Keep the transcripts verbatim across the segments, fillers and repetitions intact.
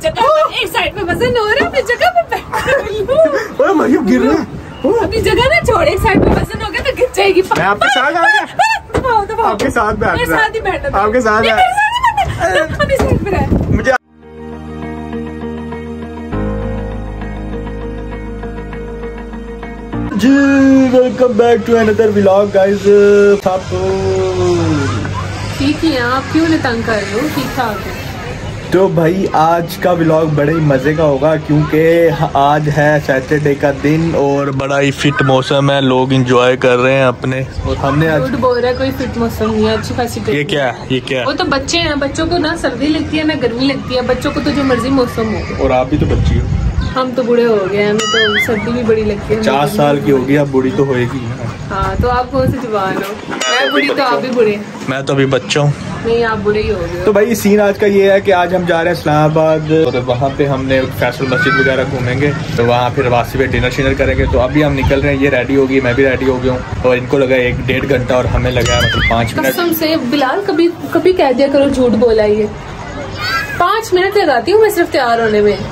जगह एक साइड पे वजन हो रहा है, अपनी जगह पे बैठ। ओए मरियम गिर रहा है, अपनी जगह ना छोड़, एक साइड पे वजन हो गया तो गिर जाएगी। मैं आपके साथ आ गया, दबाओ दबाओ, आपके साथ बैठ मेरे साथ ही बैठना, आपके साथ अपनी साइड पे रह। मुझे जी welcome back to another vlog guys. आप ठीक है, आप क्यों नहीं तंग कर रहे हो? ठीक ठाक है। तो भाई आज का व्लॉग बड़े ही मजे का होगा क्योंकि आज है सैटरडे का दिन और बड़ा ही फिट मौसम है, लोग एंजॉय कर रहे हैं अपने। और हमने आज झूठ बोल रहा है, कोई फिट मौसम नहीं है, अच्छी खासी। ये क्या ये क्या वो तो बच्चे हैं, बच्चों को ना सर्दी लगती है ना गर्मी लगती है, बच्चों को तो जो मर्जी मौसम हो। और आप भी तो बच्ची हो। हम तो बूढ़े हो गए, हमें तो सर्दी भी बड़ी लगती है। पचास साल की होगी, अब बूढ़ी तो होएगी। हाँ तो आप कौन से जवान हो? मैं बूढ़ी तो आप भी बूढ़े। मैं तो अभी बच्चा हूँ। नहीं आप बुरे ही हो गए। तो भाई सीन आज का ये है कि आज हम जा रहे हैं इस्लामाबाद और वहाँ पे हमने फैसल मस्जिद वगैरह घूमेंगे, तो वहाँ फिर वासी पे डिनर शिनर करेंगे। तो अभी हम निकल रहे हैं, ये रेडी होगी, मैं भी रेडी हो गया हूँ और इनको लगा एक डेढ़ घंटा और हमें लगा है मतलब पाँच मिनट। कसम से बिलाल कभी कभी कह दिया करो झूठ बोला, ये पाँच मिनट लगाती हूँ मैं सिर्फ तैयार होने में,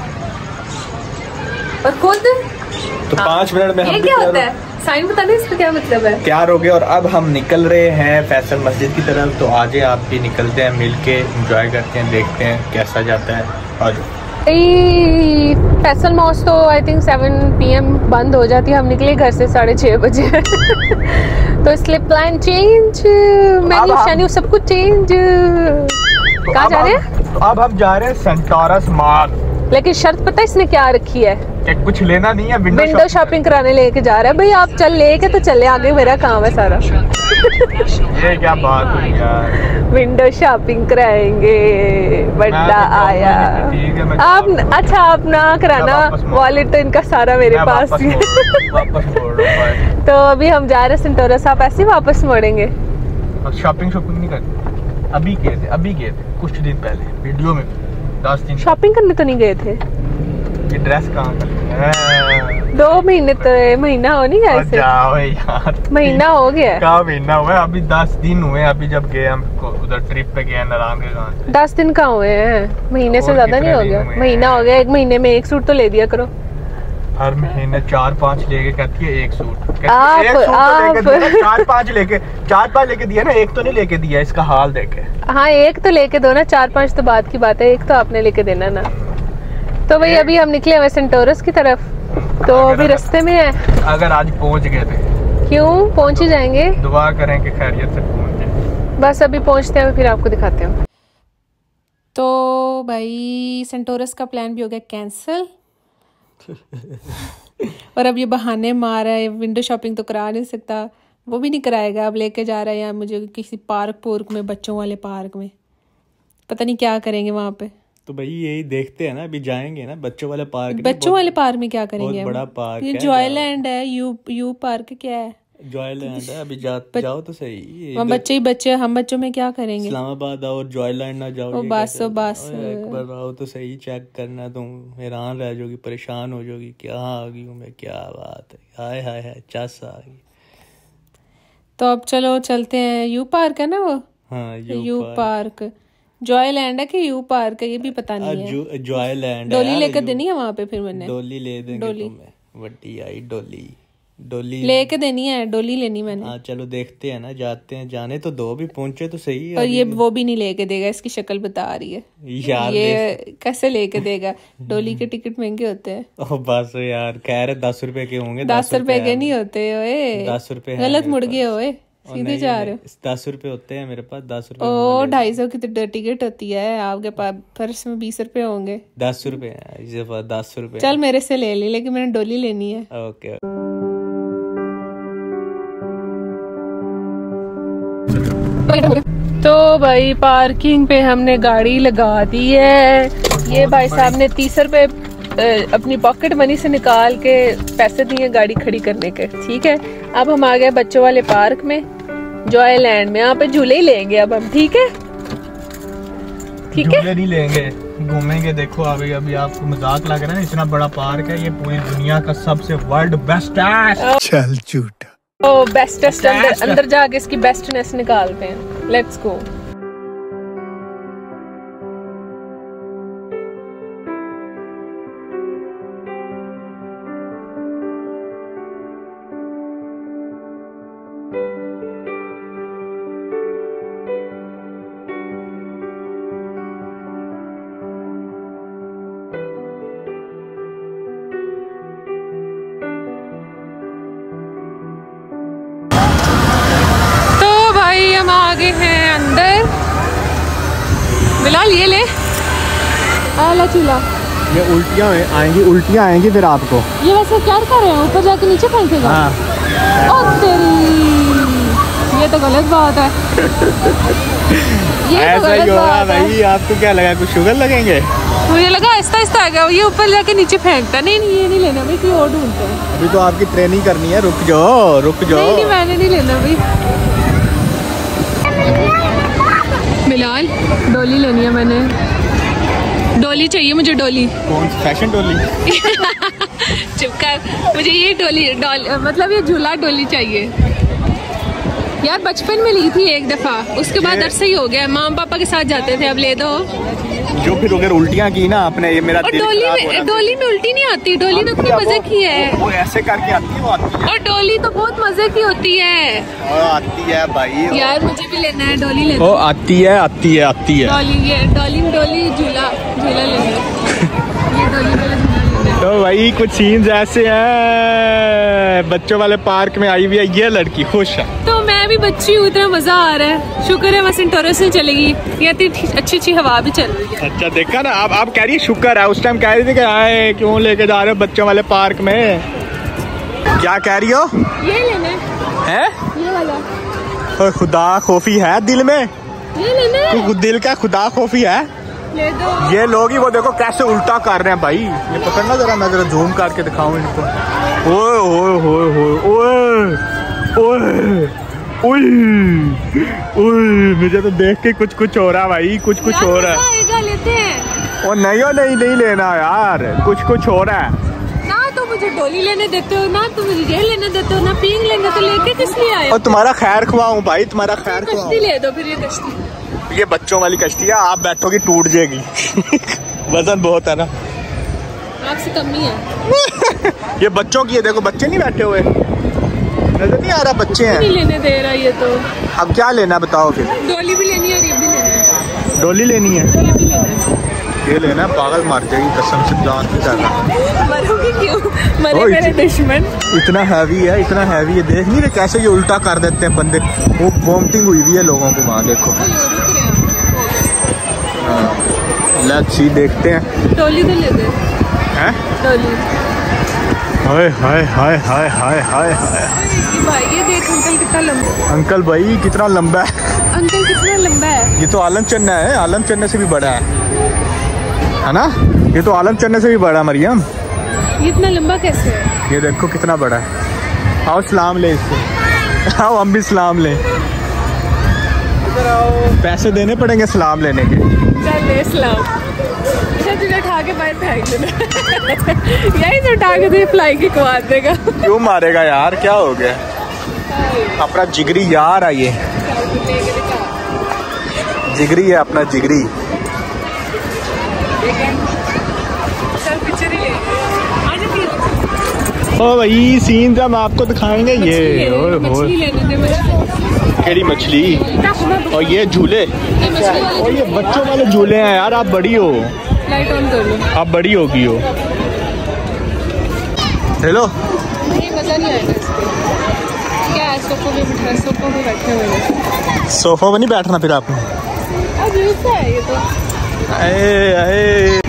और खुद तो पाँच मिनट में हम क्या होता है साइन बता दें, इसका क्या मतलब है? तैयार हो गए और अब हम निकल रहे हैं फैसल मस्जिद की तरफ। तो आज आप भी निकलते हैं, मिल के इंजॉय करते हैं, देखते हैं कैसा जाता है। और फैसल मॉस तो I think seven p m बंद हो जाती है, हम निकले घर से साढ़े छः बजे तो इसलिए प्लान चेंज, मेन्यू शेन्यू सब कुछ चेंज। तो कहाँ जा रहे हैं? अब हम जा रहे हैं सेंटोरस मॉल, लेकिन शर्त पता है इसने क्या रखी है? कि कुछ लेना नहीं है, विंडो, विंडो शॉपिंग कराने लेके जा रहा है। भाई आप चल लेके तो चले, आगे मेरा काम है सारा ये क्या बात हुई यार, विंडो शॉपिंग कराएंगे, बड़ा आया। आप अच्छा आप ना कराना, वॉलेट तो इनका सारा मेरे पास ही है। तो अभी हम जा रहे हैं सेंटोरस, आप ऐसे वापस मोड़ेंगे? शॉपिंग शॉपिंग नहीं करनी, अभी गए थे अभी गए थे कुछ दिन पहले, वीडियो में दस दिन। शॉपिंग करने तो नहीं गए थे? ये ड्रेस कहाँ कर दो महीने तो महीना हो नहीं गया, जाओ यार महीना हो गया। क्या महीना हुआ? अभी दस दिन हुए अभी जब गए हम उधर ट्रिप पे गए नारायण के गांव। दस दिन कहाँ हुए हैं, महीने से ज्यादा नहीं हो गया? महीना हो गया, एक महीने में एक सूट तो ले दिया करो। हर महीने चार पाँच लेके कहती है एक सूट, आप, एक सूट आप तो लेके चार पाँच लेके चार पाँच लेके दिया ना, एक तो नहीं लेके दिया, इसका हाल देखे। हाँ एक तो लेके दो ना, चार पाँच तो बात की बात है, एक तो आपने लेके देना ना। तो भाई अभी हम निकले हुए सेंटोरस की तरफ, तो अभी रास्ते में है। अगर आज पहुंच गए थे, क्यों पहुंच ही जाएंगे, दुआ करें कि खैरियत से पहुंच जाए। बस अभी पहुंचते हैं, फिर आपको दिखाते हैं। तो भाई सेंटोरस का प्लान भी हो गया कैंसिल और अब ये बहाने मार रहा है, विंडो शॉपिंग तो करा नहीं सकता, वो भी नहीं कराएगा, अब लेके जा रहा है यार मुझे किसी पार्क पोर्क में, बच्चों वाले पार्क में, पता नहीं क्या करेंगे वहाँ पे। तो भाई यही देखते हैं ना, अभी जाएंगे ना बच्चों वाले पार्क। बच्चों वाले पार्क में क्या करेंगे? बड़ा पार्क ये जॉयलैंड है, यू यू पार्क क्या है? जॉयलैंड है, अभी जा, जाओ तो सही। हम बच्चे ही बच्चे, हम बच्चों में क्या करेंगे? इस्लामाबाद आओ, जॉयलैंड ना जाओ। बस बस एक बार आओ तो सही, चेक करना, तुम हैरान रह जाओगी, परेशान हो जाओगी, क्या आ गई हूँ मैं, क्या बात है, हाय हाय हाय चस आ गई। तो अब चलो चलते हैं, यू पार्क है ना वो? हाँ यू, यू पार्क। जॉयलैंड है कि यू पार्क है ये भी पता नहीं है। जॉयलैंड। डोली लेकर देनी है वहाँ पे, फिर मैंने डोली ले देंगे डोली वड्डी आई डोली डोली लेके देनी है, डोली लेनी मैंने। हाँ चलो देखते हैं ना, जाते हैं, जाने तो दो, भी पहुंचे तो सही। और ये वो भी नहीं लेके देगा, इसकी शक्ल बता रही है यार, ये कैसे लेके देगा? डोली के टिकट महंगे होते हैं। ओह बस यार, कह रहे दस रुपए के होंगे। दस रुपए के नहीं होते ओए, दस रुपए गलत मुड़ गए ओए, सीधे जा रहे हो। दस रुपए होते हैं मेरे पास, दस रुपए। ओ ढाई सौ की तो टिकट होती है, आपके पास पर्स में बीस रुपए होंगे। दस रुपए दस रुपए चल मेरे से ले ली, लेकिन मैंने डोली लेनी है। ओके। तो भाई पार्किंग पे हमने गाड़ी लगा दी है, ये भाई साहब ने तीस रुपए अपनी पॉकेट मनी से निकाल के पैसे दिए गाड़ी खड़ी करने के। ठीक है, अब हम आ गए बच्चों वाले पार्क में, जॉयलैंड में। यहाँ पे झूले ही लेंगे अब हम, ठीक है? ठीक है, झूले नहीं लेंगे, घूमेंगे। देखो अभी अभी आपको मजाक लग रहा है ना, इतना बड़ा पार्क है, ये पूरी दुनिया का सबसे वर्ल्ड बेस्ट है। चल झूठा। ओ बेस्टेस्ट, अंदर अंदर जाके इसकी बेस्टनेस निकालते हैं, लेट्स गो। बिलाल ये ले आला चूल्हा। ये उल्टियाँ आएंगी, उल्टियाँ आएंगी फिर आपको। ये वैसे क्या कर रहे हैं, ऊपर जाके नीचे फेंकेगा? हाँ। ओ तेरी, ये तो गलत बात है। ये ऐसा तो ही होगा भाई। आपको क्या लगा कुछ शुगर लगेंगे? मुझे लगा आहिस्ता आहिस्ता आएगा, ये ऊपर जाके नीचे फेंकता। नहीं नहीं ये नहीं लेना भाई, कोई और ढूंढते हैं। अभी तो आपकी ट्रेनिंग करनी है, रुक जाओ रुक जाओ। नहीं नहीं मैंने नहीं लेना भाई। बिलाल डोली लेनी है मैंने, डोली चाहिए मुझे, डोली। कौन सी फैशन डोली? चुप कर, मुझे ये डोली डोली मतलब ये झूला डोली चाहिए यार। बचपन में ली थी एक दफा, उसके बाद अरसा ही हो गया। माम पापा के साथ जाते थे, अब ले दो। जो फिर अगर उल्टियाँ की ना आपने, ये मेरा और डोली में डोली में उल्टी नहीं आती, डोली ने कितनी मजे की है। वो ऐसे करके आती है, वो आती है। और डोली तो बहुत मजे की होती है। ओ, आती है भाई। यार मुझे भी लेना है, डोली लेना। ओ आती है आती है आती है डोली, ये डोली डोली झूला झूला लेना है। ये डोली वाला झूला लेना है। तो भाई कुछ सीन्स ऐसे हैं, बच्चों वाले पार्क में आई हुई है ये लड़की, खुश है। तो मैं भी बच्ची हूँ, इतना मजा आ रहा है। शुक्र है बस इंटोरो से चलेगी, यहाँ इतनी अच्छी अच्छी हवा भी चल रही है। अच्छा देखा ना, आप आप कह रही है शुक्र है, उस टाइम कह रही थी कि आए क्यों लेके जा रहे हो बच्चों वाले पार्क में। क्या कह रही हो? ये लेना है, ये वाला। और खुदा खौफी है दिल में, ये लेना है। दिल का खुदा खौफी है। ले दो। ये लोग ही वो देखो कैसे उल्टा कर रहे हैं भाई। ये पकड़ना जरा, मैं जरा जूम करके दिखाऊं इनको। ओए ओए ओए ओए ओए ओए ओए, मुझे तो देख के कुछ कुछ हो रहा भाई, कुछ कुछ हो रहा है। लेते हैं। ओ नहीं हो नहीं नहीं लेना यार, कुछ कुछ हो रहा है ना। तो मुझे डोली लेने देते हो ना, तुम मुझे ये लेने देते हो ना, पींग लेंगे तो लेके किस लिए आए? और तुम्हारा खैर खुआऊं भाई, तुम्हारा खैर खुआऊं। कश्ती ले दो फिर। ये कश्ती, ये बच्चों वाली कश्ती है, आप बैठोगी टूट जाएगी। वजन बहुत है ना, आपसे कम ही है। ये बच्चों की है, देखो बच्चे नहीं बैठे हुए, नजर नहीं आ रहा बच्चे हैं। नहीं लेने दे रहा ये तो। अब क्या लेना बताओ फिर? डोली भी लेनी है और ये भी लेना है। डोली लेनी है, ये भी लेना है। ये लेना, पागल मार जाएगी कसम से, जान की तरह। मरोगी क्यों? मरे मेरे दुश्मन। इतना हैवी है, इतना हैवी है, देख नहीं रहे कैसे ये उल्टा कर देते हैं बंदे। वो वॉमिटिंग हुई हुई है लोगों को वहाँ, देखो। लेट्स सी, देखते हैं। डोली तो ले दे। हैं? डोली। हाय hi hi hi hi hi हाय। भाई ये देख अंकल कितना लंबा है। अंकल भाई कितना लंबा है। अंकल कितना लंबा है। ये तो आलम चन्ना है, आलम चन्ना से भी बड़ा है है ना? ये तो आलम चन्ना से भी बड़ा मरियम। ये इतना लंबा कैसे है? ये देखो कितना बड़ा है। आओ सलाम ले इसको, आओ हम भी सलाम ले। पैसे देने पड़ेंगे सलाम लेने के। चल ले सलाम। अच्छा तुझे उठा के बाहर फेंक देना। यही से उठा के तुझे फ्लाई की कुआद देगा। क्यों मारेगा यार, क्या हो गया? अपना जिगरी यार है ये, जिगरी है अपना जिगरी। ओ भाई सीन जब आपको दिखाएंगे ये। मछली लेने दे, मछली। केड़ी मछली? और ये झूले, और ये बच्चों वाले झूले हैं यार। आप बड़ी हो, लाइट ऑन कर लो। आप बड़ी होगी हो। हेलो, ये मजा नहीं आएगा इसके। क्या है, सोफा पे बैठा, सोफा पे बैठे हुए। सोफा पे नहीं बैठना फिर आपने। अजीब सा है ये तो। आए आए,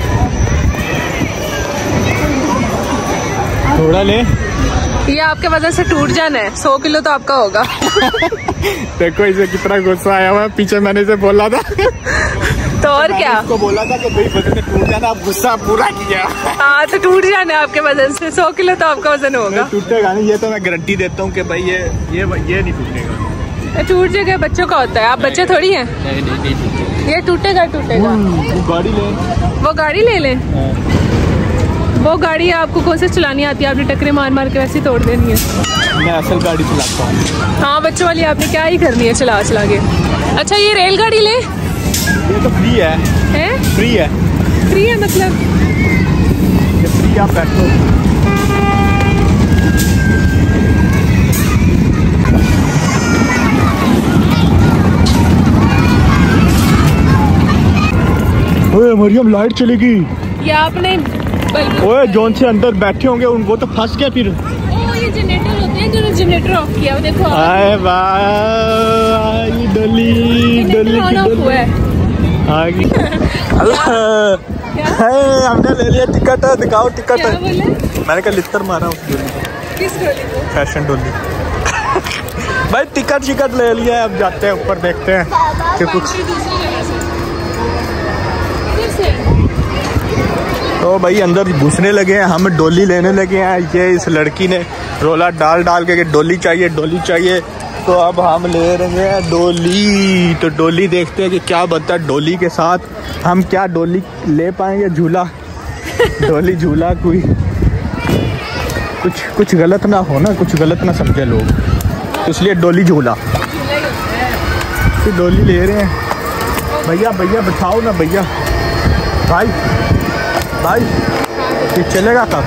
थोड़ा ले। ये आपके वजह से टूट जाना है, सौ किलो तो आपका होगा। देखो इसे कितना गुस्सा आया हुआ, पीछे मैंने इसे बोला था। तो और क्या, उसको बोला था कि भाई वजन से टूट जाना, आप गुस्सा पूरा किया। हाँ तो टूट जाना है आपके वजन से, सौ किलो तो आपका वजन होगा। टूटेगा नहीं, ये तो मैं गारंटी देता हूँ कि भाई ये ये ये नहीं टूटेगा। टूट जाएगा, बच्चों का होता है, आप बच्चे थोड़ी हैं। नहीं नहीं नहीं टूटेगा, ये टूटेगा टूटेगा। वो गाड़ी ले, वो गाड़ी ले लें। वो गाड़ी आपको कौन से चलानी आती है? आपने टक्करे मार मार के वैसे ही तोड़ देनी है। मैं असल गाड़ी चलाता हूँ। हाँ बच्चों वाली आपने क्या ही करनी है चला चला के। अच्छा ये रेलगाड़ी ले। ये तो फ्री है। हैं? फ्री है। फ्री है मतलब? ये फ्री, आप बैठो। ओए मरियम लाइट चलेगी। ये आपने ओए जोन से अंदर बैठे होंगे उनको तो फंस गया फिर। ओ ये जनरेटर होते हैं, जो जनरेटर ऑफ किया वो देखो। आए भाई डोली डोली ऑन ऑफ हुआ है। आ गई। हमने ले लिया टिकट, दिखाओ टिकट। मैंने कहा लिफ्टर मारा उस डोली को। किस डोली को? फैशन डोली। भाई टिकट शिकट ले लिया है, अब जाते हैं ऊपर देखते हैं कि कुछ। तो भाई अंदर घुसने लगे हैं, हम डोली लेने लगे हैं। ये इस लड़की ने रोला डाल डाल के डोली चाहिए डोली चाहिए, तो अब हम ले रहे हैं डोली। तो डोली देखते हैं कि क्या बनता है डोली के साथ, हम क्या डोली ले पाएंगे। झूला डोली झूला कोई कुछ कुछ गलत ना हो ना, कुछ गलत ना समझे लोग, तो इसलिए डोली झूला तो डोली ले रहे हैं। भैया भैया बिठाओ ना भैया। भाई भाई ये चलेगा कब?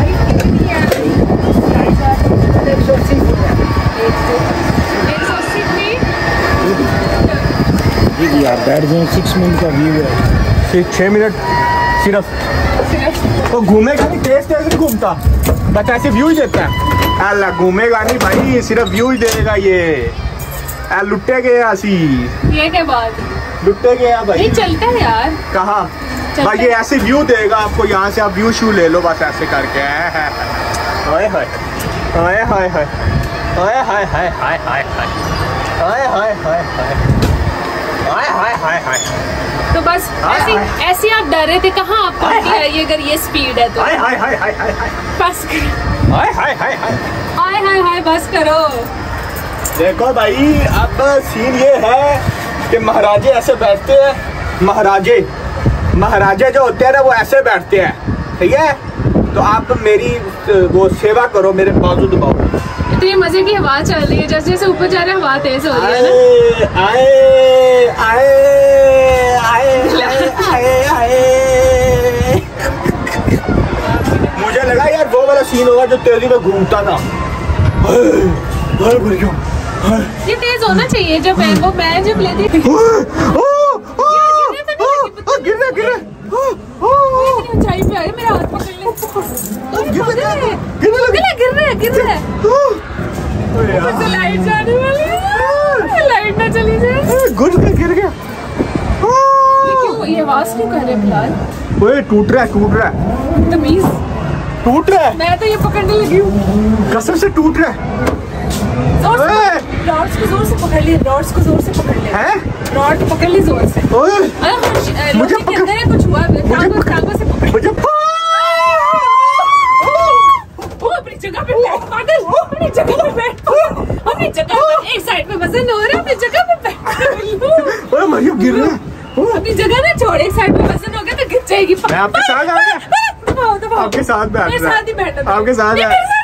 यार बैठ जाए, सिक्स मिनट का व्यू है, सिर्फ छः मिनट सिर्फ। तो घूमेगा नहीं, तेज तेज नहीं घूमता, बस ऐसे व्यू ही देता है। अल्लाह घूमेगा नहीं भाई, सिर्फ व्यू ही देगा ये। आ, लुट्टे गए आसी, ये क्या बात? लुट्टे गए भाई। नहीं चलता है यार। कहाँ भाई, ये ऐसे व्यू देगा आपको, यहाँ से आप व्यू शू ले लो बस ऐसे करके। हाय hi hi hi hi hi hi hi hi hi hi hi hi hi hi hi हाय। तो बस ऐसे ऐसे आप डर रहे थे, कहाँ आपको ये अगर ये स्पीड है तो हाय हाय हाय हाय हाय बस हाय hi hi hi hi hi हाय बस करो। देखो भाई अब सीन ये है कि महाराजे ऐसे बैठते हैं, महाराजे महाराजे जो होते हैं ना वो ऐसे बैठते हैं, ठीक है। तो आप मेरी वो सेवा करो, मेरे बाजू दबाओ। तो ये मजे की हवा चल रही है, जैसे जैसे ऊपर जा रहे हैं हवा तेज हो रही है ना। आए आए आए आए आए। मुझे लगा यार वो वाला सीन होगा जो तेजी में घूमता था। ये तेज होना चाहिए जब मैं वो मैं जब लेती थी। गिरना गिरना ऊंचाई पे आए, मेरा हाथ पकड़ ले। गिर रहा है गिर रहा है गिर रहा है। लाइट जाने वाली है, लाइट ना चली जाए। गुड गिर गया। ये क्यों, ये आवाज क्यों कर रहे फिलहाल? ओए टूट रहा है टूट रहा है तमीज टूट रहा है। मैं तो ये पकड़ने लगी हूँ, कसम से टूट रहा है। रॉड्स को जोर से पकड़ ली, रॉड्स को जोर से पकड़ ले। हैं? रॉड पकड़ ली जोर से। ओए मुझे के अंदर है कुछ हुआ, टांगों टांगों से पकड़। मुझे वो अपनी जगह पे बैठ पागल, अपनी जगह पे बैठ, अपनी जगह पे। एक साइड पे वजन हो रहा है, अपनी जगह पे बैठ। ओए मरियम गिर रहा है। अपनी जगह ना छोड़, एक साइड पे वजन हो गया तो गिर जाएगी। मैं आपके साथ आ गया, आपके साथ बैठ मेरे साथ ही बैठना, आपके साथ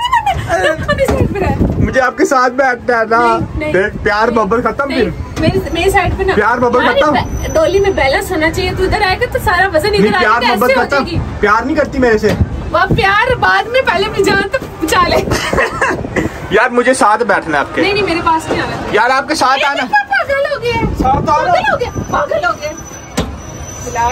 मुझे आपके साथ बैठना है ना। प्यार मोहब्बत खत्म, फिर मेरी मेरी साइड पे ना प्यार मोहब्बत खत्म। डोली में बैलेंस होना चाहिए, तू इधर आएगा तो सारा वजन इधर आएगा। प्यार मोहब्बत खत्म, प्यार नहीं करती मेरे से। वो प्यार बाद में, पहले अपनी जान तो बचा ले। यार मुझे साथ बैठना है आपके। नहीं नहीं मेरे पास नहीं आना यार, आपके साथ आना। पागल हो गया, साथ पागल हो गया, पागल हो गया फिलहाल।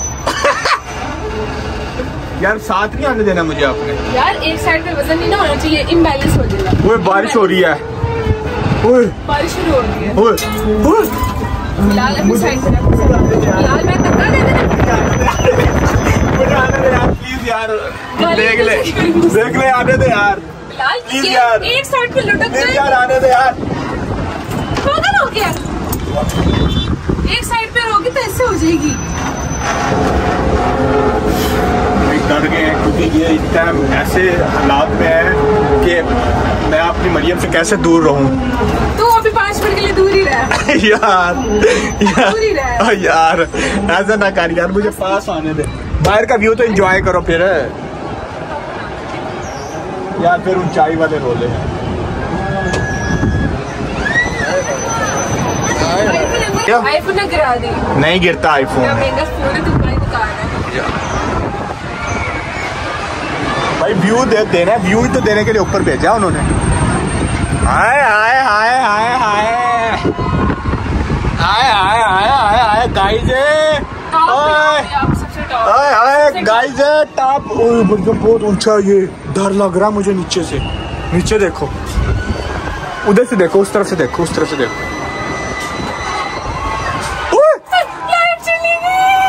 यार साथ नहीं आने देना मुझे आपने। यार एक साइड पे वजन नहीं ना होना चाहिए, इम्बैलेंस हो जाएगा। ओए बारिश हो रही है, ओए बारिश शुरू हो रही है। ओए ओए फिलहाल अपनी साइड पे रख, फिलहाल मैं धक्का दे देना। मुझे आने दे यार प्लीज यार, देख ले देख ले आने दे यार फिलहाल प्लीज यार, एक साइड पे लुढ़क प्लीज यार आने दे यार। पागल हो गया, एक साइड पे रहोगी तो ऐसे हो जाएगी। डर गए क्योंकि ये इस टाइम ऐसे हालात में है कि मैं अपनी मरियम से कैसे दूर रहूं। तू अभी पाँच मिनट के लिए दूर ही रह। यार यार, दूर ही रह यार ऐसा ना कर यार, मुझे पास आने दे। बाहर का व्यू तो एंजॉय करो फिर यार, फिर ऊंचाई वाले रोले हैं। आईफोन ना गिरा दी। नहीं गिरता आईफोन, महंगा फोन है, तुम्हारी दुकान है। भाई व्यू दे देना, व्यू ही तो देने के लिए ऊपर भेजा उन्होंने। Hi hi hi hi hi hi hi hi hi hi guys, hi hi guys top. बहुत ऊंचा, ये डर लग रहा मुझे नीचे से। नीचे देखो, उधर से देखो, उस तरफ से देखो, उस तरफ से देखो।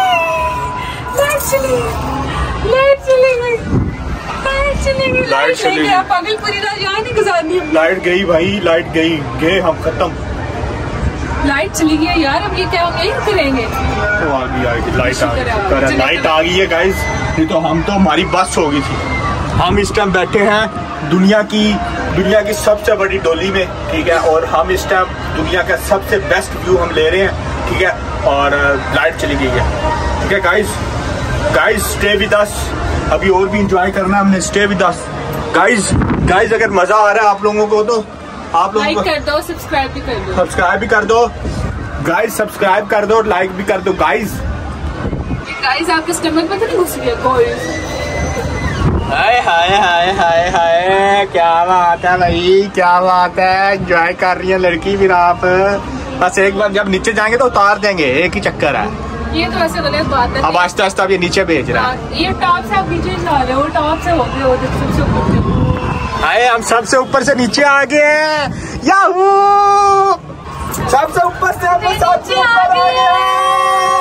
लाइट चली गई। पागल पूरी रात यहाँ नहीं गुजारनी। लाइट गई भाई, लाइट गई, गए हम खत्म। लाइट चली गई यार, अब ये क्या हम यही करेंगे? तो आ गई, आ गई लाइट, आ गई लाइट आ गई है गाइस। नहीं तो हम तो हमारी बस हो गई थी। हम इस टाइम बैठे हैं दुनिया की दुनिया की सबसे बड़ी डोली में, ठीक है, और हम इस टाइम दुनिया का सबसे बेस्ट व्यू हम ले रहे हैं, ठीक है, और लाइट चली गई है, ठीक है guys. Guys stay with us, अभी और भी इंजॉय करना है हमने, stay with us guys. Guys अगर मजा आ रहा है आप लोगों को तो आप लोगों लाइक को कर दो, सब्सक्राइब भी कर दो, सब्सक्राइब भी कर दो गाइस, सब्सक्राइब कर दो, लाइक भी कर दो गाइस। गाइस आपके स्टमक में तो नहीं घुस गया कोई? हाय हाय हाय हाय हाय, क्या बात है भाई, क्या बात है, एंजॉय कर रही है लड़की फिर आप। बस एक बार जब नीचे जाएंगे तो उतार देंगे, एक ही चक्कर है। ये तो ऐसे गलत बात है। अब आस्ते आस्ते अब ये नीचे भेज रहा है। ये टॉप से आप नीचे जा रहे हो, टॉप से हो गए हो सबसे ऊपर। हाय हम सबसे ऊपर से नीचे आ गए हैं, याहू, सबसे ऊपर से हम सबसे ऊपर आ गए।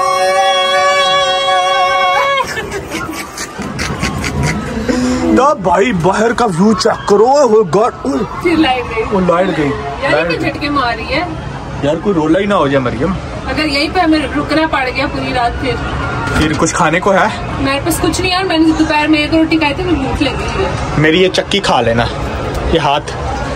तो भाई बाहर का व्यू चेक करो, वो गॉड, फिर लाइट गई, वो लाइट गई यार, ये झटके मार रही है यार, कोई रोला ही ना हो जाए मरियम। अगर यहीं पे हमें रुकना पड़ गया पूरी रात, फिर फिर कुछ खाने को है? मेरे पास कुछ नहीं यार, मैंने दोपहर में एक रोटी खाई थी, मुझे भूख लगी है। मेरी ये चक्की खा लेना, ये हाथ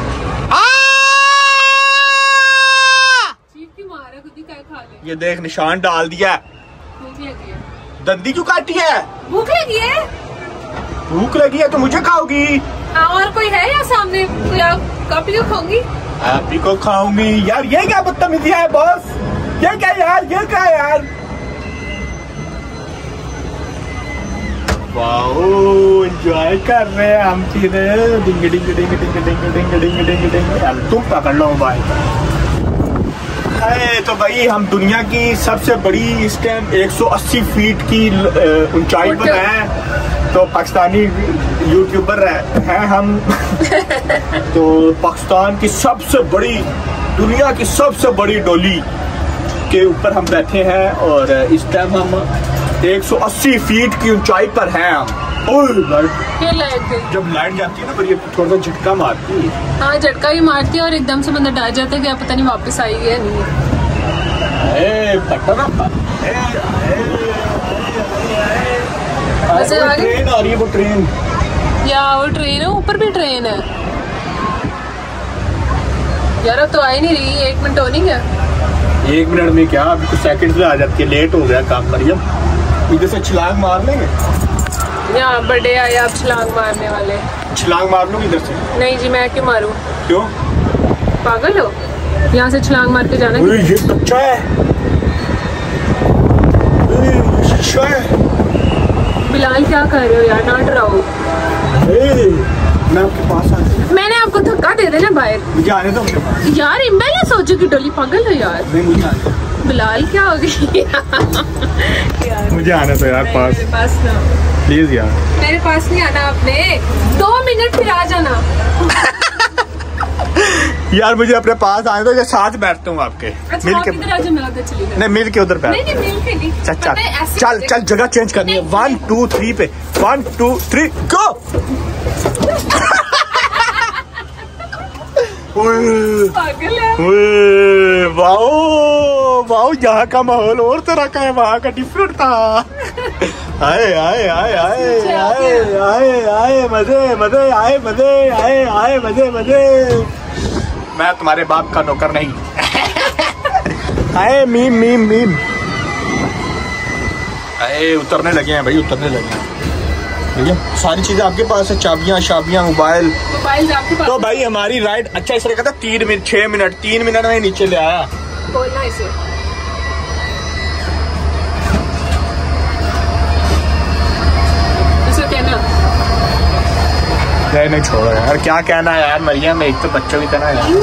क्यों मारा, खुद ही क्या खा ले। ये देख निशान डाल दिया है। भूख लगी है, दंदी क्यों काटी है? भूख लगी है, भूख लगी है तो मुझे खाओगी। हाँ, और कोई है या सामने? तो यार कापी को खाऊंगी, आप ही को खाऊंगी यार। ये क्या बदतमीजी है बॉस, ये क्या यार, ये क्या यार। वाओ एंजॉय कर रहे हैं हम, सीधे डिंग डिंग डिंग डिंग डिंग डिंग डिंग डिंग डिंग। तुम पकड़ लो भाई। है तो भाई हम दुनिया की सबसे बड़ी इस टाइम एक सौ अस्सी फीट की ऊंचाई पर हैं, तो पाकिस्तानी यूट्यूबर हैं हम। तो पाकिस्तान की सबसे बड़ी, दुनिया की सबसे बड़ी डोली के ऊपर हम बैठे हैं, और इस टाइम हम एक सौ अस्सी फीट की ऊंचाई पर हैं हम। ओह लाइट, जब लाइट जाती है ना पर ये थोड़ा सा झटका मारती है। हाँ झटका भी मारती है, और एकदम से बंदा डर जाता है कि पता नहीं वापस आएगी या नहीं। ए, पटना, ए, ए, वैसे आ ट्रेन आ रही है, वो ट्रेन, या वो ट्रेन है, ऊपर भी ट्रेन है यार। अब तो आ ही नहीं रही, एक मिनट हो नहीं गया। एक मिनट में क्या, अभी कुछ सेकंड में आ जाती है, लेट हो गया काम। मरियम इधर से छलांग मार लेंगे, यहाँ बड़े आए आप छलांग मारने वाले। छलांग मार लूँ इधर से? नहीं जी, मैं क्यों मारूं? क्यों, पागल हो? यहाँ से छलांग मार के जाना। ये कच्चा है, ये शीशा है। बिलाल क्या कर रहे हो यार, ना डराओ। मैं आपके पास आ गया, मैंने आपको धक्का दे देना बाहर। मुझे आने दो आपके पास यार, इम्बेले सोचो कि डोली, पागल हो यार। नहीं मुझे आने दो। बिलाल क्या हो गई? यार मुझे आने दो यार पास, मेरे पास ना, प्लीज यार। मेरे पास नहीं आना आपने, दो मिनट फिर आ जाना। यार मुझे अपने पास आने दो, या साथ बैठता हूँ आपके। अच्छा, मिल आप के इधर आ जाओ, मैं उधर चली जाऊँ। नहीं, मिल के उधर बैठ। नहीं नहीं, मिल के नहीं। चल चल पता है, ऐसे चल चल, जगह चेंज करनी है। वन टू थ्री पे, वन टू थ्री गो। पागल है। वाओ वाओ, यहाँ का माहौल और तरह का है, वहाँ का डिफरेंट था। आए आए आए आए आए आए आए मजे मजे आए, मजे आए आए मजे मजे। मैं तुम्हारे बाप का नौकर नहीं। आए मीम मीम मीम। आए उतरने लगे हैं भाई, उतरने लगे हैं। ठीक है, सारी चीजें आपके पास है, चाबियां शाबियां, मोबाइल मोबाइल आपके पास। तो भाई हमारी राइड, अच्छा इसने कहा था तीन मिनट छह मिनट तीन मिनट में नीचे ले आया। बोलना इसे, इसे कहना। नहीं नहीं छोड़ो यार, क्या कहना है यार मरियम, एक तो बच्चों की तरह यार।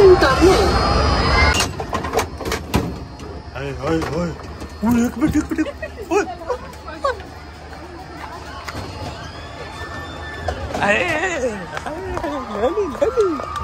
एक मिनट एक मिनट, अरे